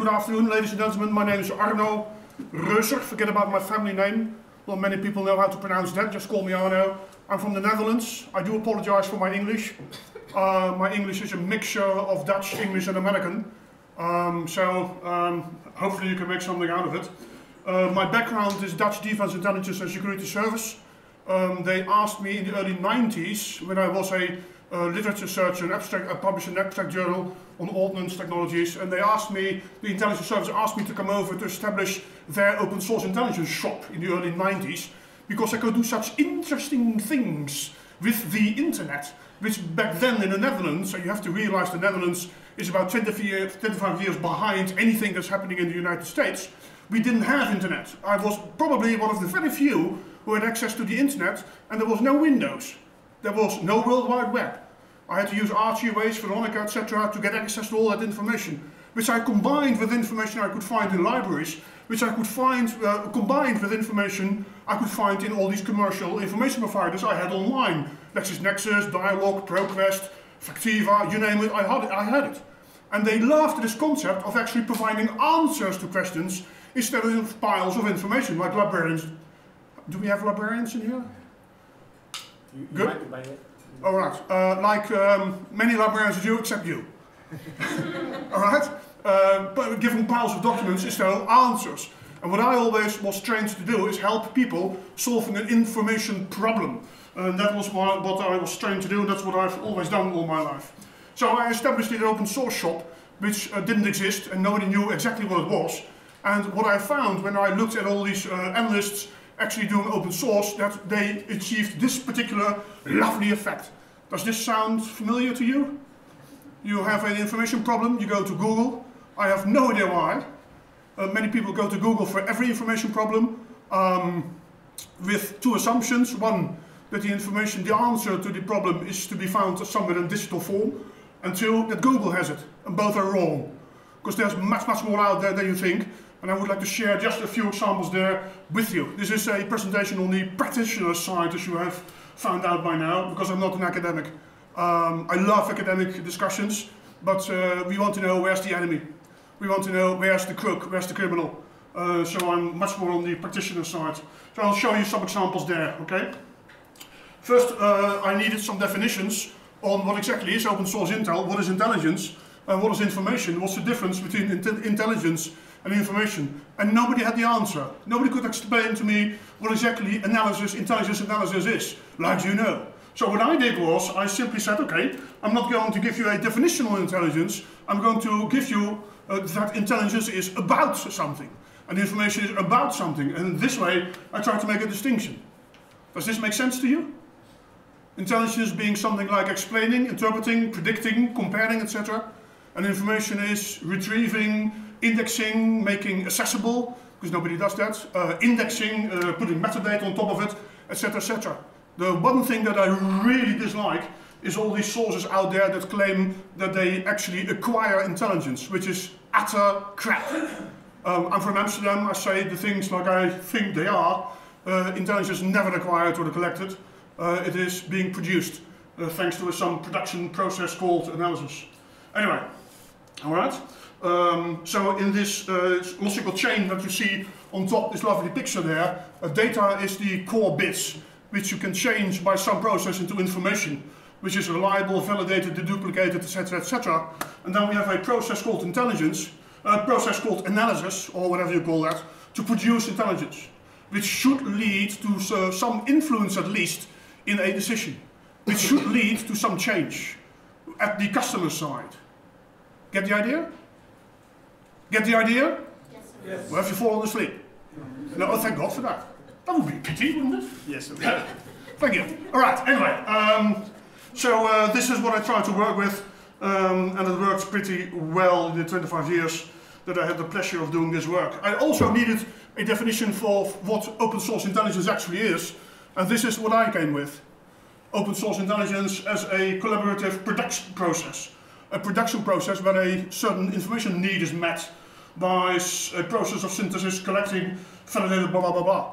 good afternoon, ladies and gentlemen. My name is Arno Reuser. Forget about my family name. Not many people know how to pronounce that. Just call me Arno. I'm from the Netherlands. I do apologize for my English. My English is a mixture of Dutch, English and American. Hopefully you can make something out of it. My background is Dutch Defense Intelligence and Security Service. They asked me in the early 90s, when I was a literature searcher, I published an abstract journal on ordnance technologies, and they asked me, the intelligence service asked me to come over to establish their open source intelligence shop in the early 90s, because I could do such interesting things with the internet, which back then in the Netherlands, and you have to realize the Netherlands is about 25 years behind anything that's happening in the United States. We didn't have internet. I was probably one of the very few who had access to the internet, and there was no Windows. There was no World Wide Web. I had to use Archie, Waze, Veronica, etc. to get access to all that information, which I combined with information I could find in libraries, which I could find combined with information I could find in all these commercial information providers I had online. LexisNexis, Dialog, ProQuest, Factiva, you name it, I had it. And they loved this concept of actually providing answers to questions instead of piles of information, like librarians. Do we have librarians in here? Good? Might be by it. All right, like many librarians do, except you. All right, but giving piles of documents instead of answers. And what I always was trained to do is help people solving an information problem. And that was what I was trained to do, and that's what I've always done all my life. So I established an open source shop, which didn't exist, and nobody knew exactly what it was. And what I found when I looked at all these analysts actually doing open source, that they achieved this particular lovely effect. Does this sound familiar to you? You have an information problem, you go to Google. I have no idea why. Many people go to Google for every information problem with two assumptions. One, that the information, the answer to the problem is to be found somewhere in digital form. And two, that Google has it. And both are wrong. Because there's much, much more out there than you think. And I would like to share just a few examples there with you. This is a presentation on the practitioner side, as you have found out by now, because I'm not an academic. I love academic discussions, but we want to know where's the enemy. We want to know where's the crook, where's the criminal. So I'm much more on the practitioner side. So I'll show you some examples there, okay? First, I needed some definitions on what exactly is open source intel, what is intelligence, and what is information, what's the difference between intelligence and information. And nobody had the answer. Nobody could explain to me what exactly intelligence analysis is, like you know. So what I did was, I simply said, okay, I'm not going to give you a definition on intelligence, I'm going to give you that intelligence is about something, and information is about something, and this way I try to make a distinction. Does this make sense to you? Intelligence being something like explaining, interpreting, predicting, comparing, etc. And information is retrieving, indexing, making accessible, because nobody does that, indexing, putting metadata on top of it, etc., etc. The one thing that I really dislike is all these sources out there that claim that they actually acquire intelligence, which is utter crap. I'm from Amsterdam, I say the things like I think they are. Intelligence is never acquired or collected. It is being produced thanks to some production process called analysis. Anyway, all right. So in this logical chain that you see on top, this lovely picture there, data is the core bits, which you can change by some process into information, which is reliable, validated, deduplicated, etc., etc. And then we have a process called intelligence, a process called analysis, or whatever you call that, to produce intelligence, which should lead to some influence at least in a decision, which should lead to some change at the customer side. Get the idea? Get the idea? Yes, sir. Yes. Well, have you fallen asleep? No, oh, thank God for that. That would be a pity, wouldn't it? Yes, sir. Yeah. Thank you. All right, anyway. This is what I try to work with, and it works pretty well in the 25 years that I had the pleasure of doing this work. I also needed a definition for what open source intelligence actually is, and this is what I came with. Open source intelligence as a collaborative production process. A production process where a certain information need is met by a process of synthesis, collecting, validated, blah, blah, blah, blah.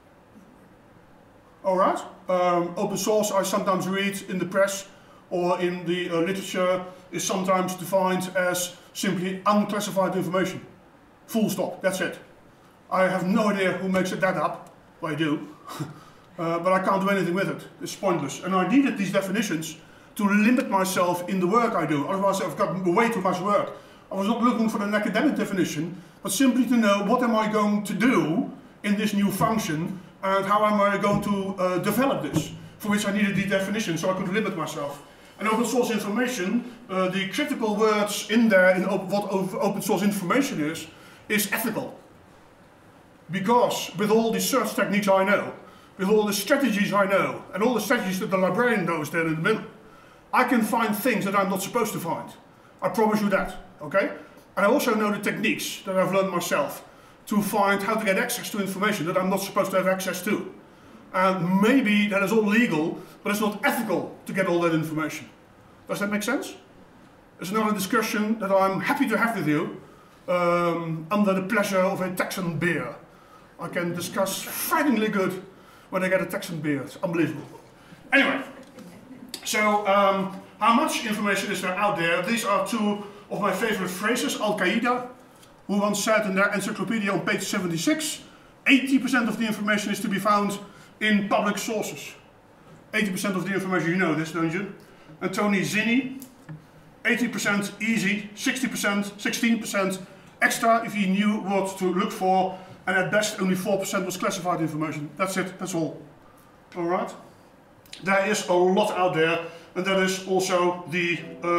All right? Open source, I sometimes read in the press or in the literature, is sometimes defined as simply unclassified information. Full stop, that's it. I have no idea who makes that up. Well, I do. But I can't do anything with it. It's pointless. And I needed these definitions to limit myself in the work I do. Otherwise I've got way too much work. I was not looking for an academic definition, but simply to know what am I going to do in this new function and how am I going to develop this, for which I needed the definition so I could limit myself. And open source information, the critical words in there in what open source information is ethical. Because with all the search techniques I know, with all the strategies I know, and all the strategies that the librarian knows there in the middle, I can find things that I'm not supposed to find. I promise you that, okay? And I also know the techniques that I've learned myself to find how to get access to information that I'm not supposed to have access to. And maybe that is all legal, but it's not ethical to get all that information. Does that make sense? It's another discussion that I'm happy to have with you under the pleasure of a Texan beer. I can discuss frighteningly good when I get a Texan beer. It's unbelievable. Anyway, so how much information is there out there? These are two of my favorite phrases. Al-Qaeda, who once said in their encyclopedia on page 76, 80% of the information is to be found in public sources. 80% of the information, you know this, don't you? And Tony Zinni, 80% easy, 60%, 16% extra if he knew what to look for, and at best only 4% was classified information. That's it, that's all. Alright? There is a lot out there, and that is also the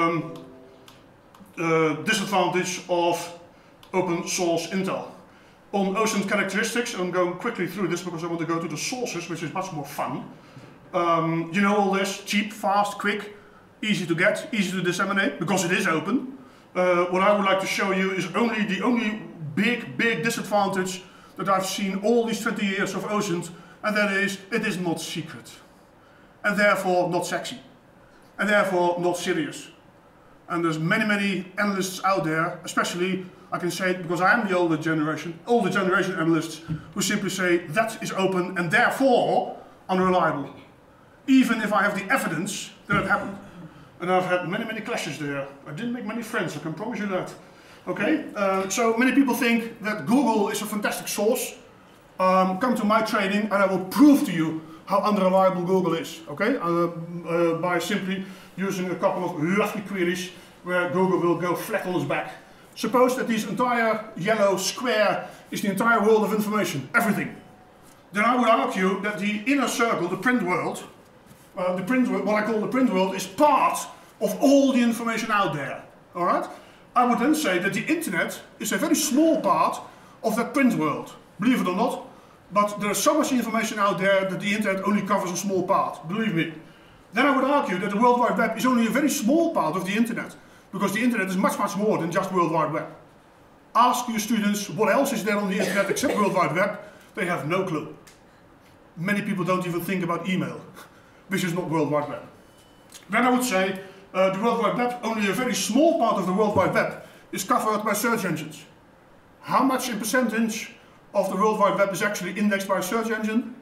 disadvantage of open source Intel. On OSINT characteristics, I'm going quickly through this because I want to go to the sources, which is much more fun. You know all this, cheap, fast, quick, easy to get, easy to disseminate, because it is open. What I would like to show you is the only big disadvantage that I've seen all these 20 years of OSINT, and that is, it is not secret. And therefore not sexy. And therefore not serious. And there's many analysts out there, especially, I can say it because I am the older generation analysts, who simply say that is open and therefore unreliable. Even if I have the evidence that it happened. And I've had many clashes there. I didn't make many friends, I can promise you that. Okay, so many people think that Google is a fantastic source. Come to my training and I will prove to you how unreliable Google is, okay? By simply using a couple of lovely queries where Google will go flat on its back. Suppose that this entire yellow square is the entire world of information, everything. Then I would argue that the inner circle, the print world, what I call the print world, is part of all the information out there, all right? I would then say that the internet is a very small part of that print world, believe it or not. But there is so much information out there that the internet only covers a small part, believe me. Then I would argue that the World Wide Web is only a very small part of the internet, because the internet is much more than just World Wide Web. Ask your students what else is there on the internet except World Wide Web, they have no clue. Many people don't even think about email, which is not World Wide Web. Then I would say the World Wide Web, only a very small part of the World Wide Web is covered by search engines. How much in percentage of the World Wide Web is actually indexed by a search engine?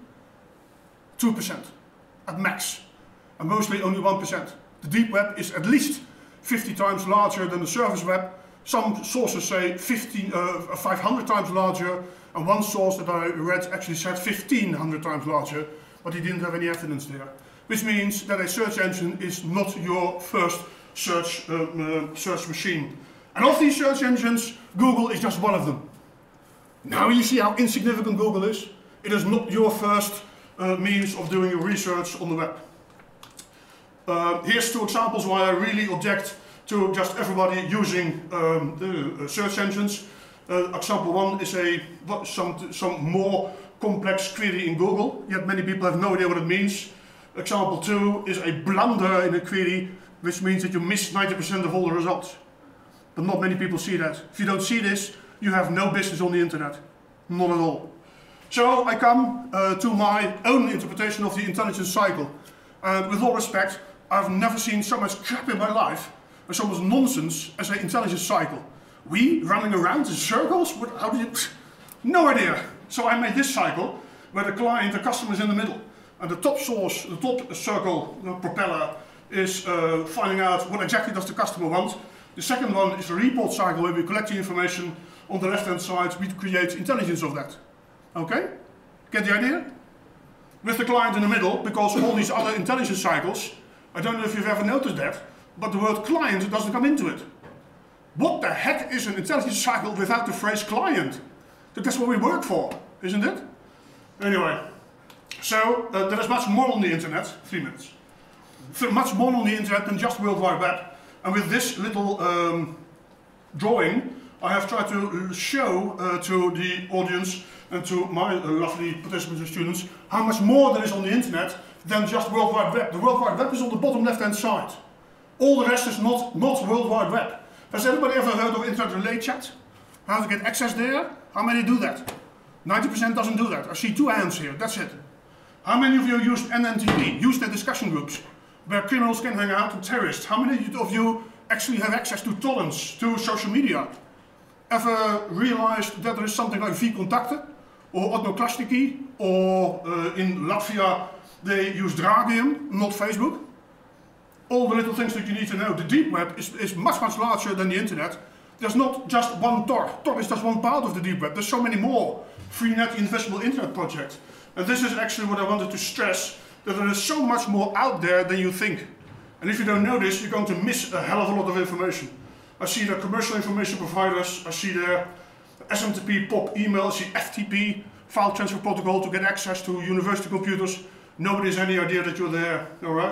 2% at max, and mostly only 1%. The deep web is at least 50 times larger than the surface web. Some sources say 500 times larger, and one source that I read actually said 1500 times larger, but he didn't have any evidence there. Which means that a search engine is not your first search machine. And of these search engines, Google is just one of them. Now you see how insignificant Google is. It is not your first means of doing your research on the web. Here's two examples why I really object to just everybody using the search engines. Example one is some more complex query in Google, yet many people have no idea what it means. Example two is a blunder in a query, which means that you miss 90% of all the results. But not many people see that. If you don't see this, you have no business on the internet. Not at all. So I come to my own interpretation of the intelligence cycle. And with all respect, I've never seen so much crap in my life, or so much nonsense as an intelligence cycle. We running around in circles? How do you... No idea. So I made this cycle where the client, the customer is in the middle. And the top source, the top circle, the propeller, is finding out what exactly does the customer want. The second one is the report cycle where we collect the information on the left-hand side, we create intelligence of that. Okay? Get the idea? With the client in the middle, because all these other intelligence cycles, I don't know if you've ever noticed that, but the word client doesn't come into it. What the heck is an intelligence cycle without the phrase client? That's what we work for, isn't it? Anyway, so there is much more on the internet, 3 minutes. Much more on the internet than just World Wide Web. And with this little drawing, I have tried to show to the audience and to my lovely participants and students how much more there is on the internet than just World Wide Web. The World Wide Web is on the bottom left-hand side. All the rest is not World Wide Web. Has anybody ever heard of Internet Relay Chat? How to get access there? How many do that? 90% doesn't do that. I see 2 hands here, that's it. How many of you used NNTP, Usenet discussion groups, where criminals can hang out and terrorists? How many of you actually have access to torrents, to social media? Ever realized that there is something like vContacte, or Odnoklassniki, or in Latvia they use Dragium, not Facebook? All the little things that you need to know. The deep web is much, much larger than the internet. There's not just one Tor. Tor is just one part of the deep web. There's so many more. Freenet, the Invisible Internet Project. And this is actually what I wanted to stress, that there is so much more out there than you think. And if you don't know this, you're going to miss a hell of a lot of information. I see the commercial information providers, I see the SMTP POP email, I see FTP, File Transfer Protocol to get access to university computers. Nobody has any idea that you're there, alright?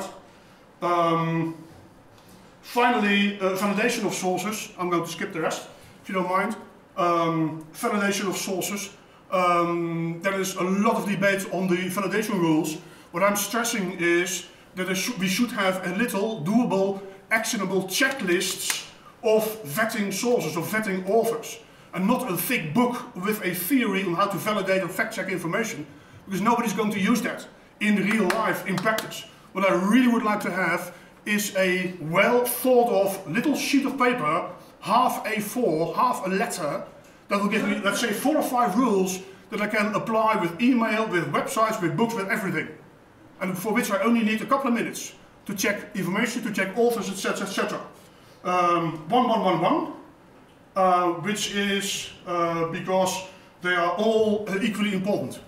Finally, validation of sources. I'm going to skip the rest, if you don't mind. Validation of sources. There is a lot of debate on the validation rules. What I'm stressing is that we should have a little doable, actionable checklists of vetting sources, of vetting authors. And not a thick book with a theory on how to validate and fact check information, because nobody's going to use that in real life, in practice. What I really would like to have is a well thought of little sheet of paper, half A4, half a letter, that will give me, let's say, 4 or 5 rules that I can apply with email, with websites, with books, with everything. And for which I only need a couple of minutes to check information, to check authors, etc., etc. 1111, which is because they are all equally important.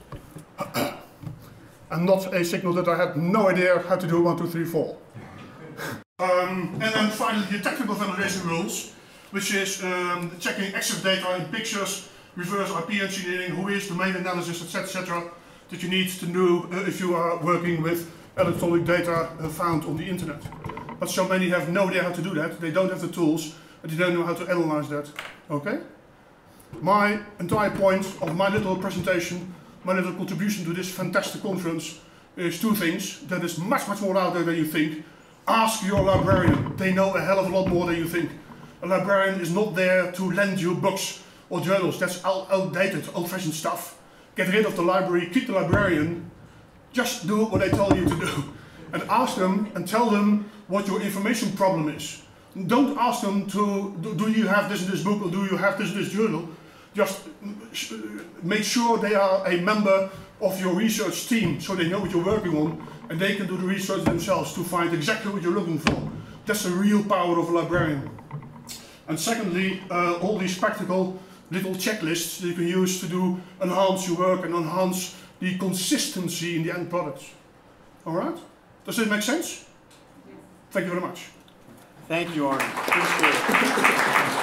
And not a signal that I had no idea how to do 1, 2, 3, 4. And then finally the technical validation rules, which is checking access data in pictures, reverse IP engineering, who is domain analysis, etc., etc., that you need to do if you are working with electronic data found on the internet. But so many have no idea how to do that, they don't have the tools, and they don't know how to analyze that. Okay? My entire point of my little presentation, my little contribution to this fantastic conference is 2 things. That is much, much more out there than you think. Ask your librarian. They know a hell of a lot more than you think. A librarian is not there to lend you books or journals. That's outdated, old-fashioned stuff. Get rid of the library, keep the librarian. Just do what they tell you to do. And ask them and tell them what your information problem is. Don't ask them to, do you have this in this book or do you have this in this journal? Just make sure they are a member of your research team so they know what you're working on and they can do the research themselves to find exactly what you're looking for. That's the real power of a librarian. And secondly, all these practical little checklists that you can use to enhance your work and enhance the consistency in the end products. Alright? Does it make sense? Yes. Thank you very much. Thank you, Arne. Appreciate it.